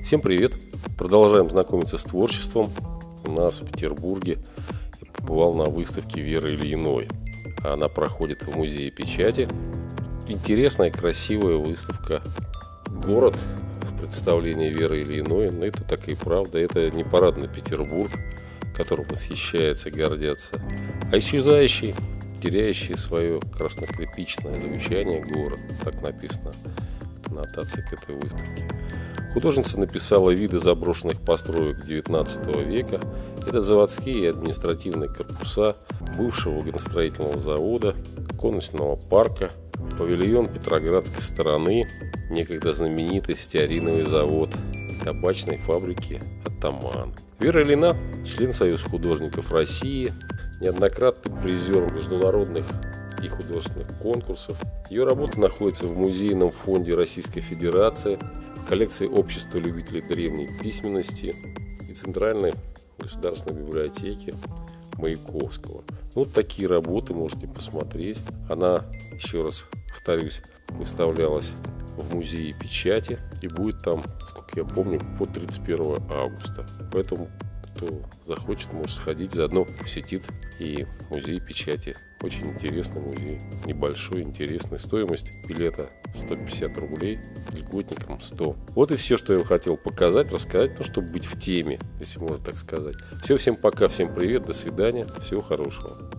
Всем привет! Продолжаем знакомиться с творчеством. У нас в Петербурге я побывал на выставке Веры Ильиной. Она проходит в Музее печати. Интересная, красивая выставка. Город в представлении Веры Ильиной. Но это так и правда. Это не парадный Петербург, которым восхищается и гордятся, а исчезающий, теряющий свое краснокирпичное звучание город. Так написано в аннотации к этой выставке. Художница написала виды заброшенных построек XIX века. Это заводские и административные корпуса бывшего вагоностроительного завода, конусного парка, павильон Петроградской стороны, некогда знаменитый стеариновый завод, табачной фабрики «Атаман». Вера Ильина – член Союза художников России, неоднократный призер международных и художественных конкурсов. Ее работа находится в Музейном фонде Российской Федерации, в коллекции Общества любителей древней письменности и Центральной государственной библиотеки Маяковского. Вот такие работы можете посмотреть. Она, еще раз повторюсь, выставлялась в Музее печати и будет там, сколько я помню, по 31 августа. Поэтому, кто захочет, может сходить, заодно посетит и Музей печати. Очень интересный музей, небольшой, интересный. Стоимость билета 150 рублей, льготникам 100. Вот и все, что я хотел показать, рассказать, ну, чтобы быть в теме, если можно так сказать. Все, всем пока, всем привет, до свидания, всего хорошего.